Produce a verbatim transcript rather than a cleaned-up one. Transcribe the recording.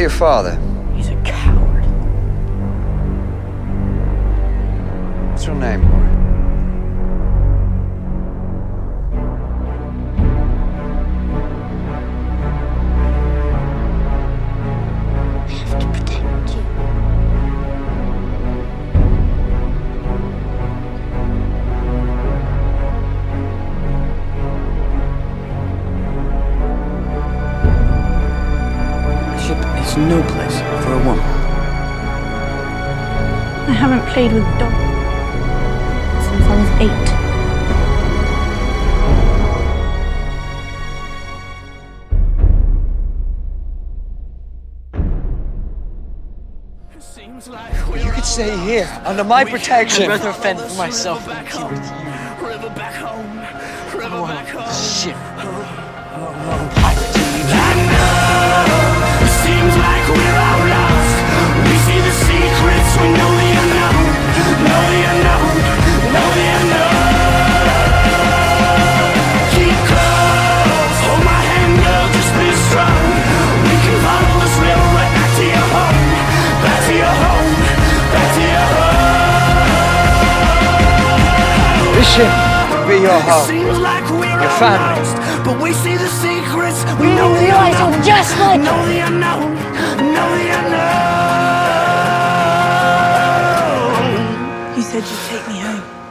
your father? He's a coward. What's your name, boy? I have to protect you. It's no place for a woman. I haven't played with dogs since I was eight. You could stay here, under my protection. I'd rather fend for myself than be with you. River back home, river back home. Shit. Seems like we're all lost. We see the secrets, we know the unknown. Know the unknown, know the unknown. Keep close, hold my hand, girl, just be strong. We can follow this river right back to your home. Back to your home, back to your home. This ship will be your home. Seems like we're Your all family. lost, but we see the secrets, we You know the realize unknown. I'm just like Know the unknown, know the unknown. You said you'd take me home.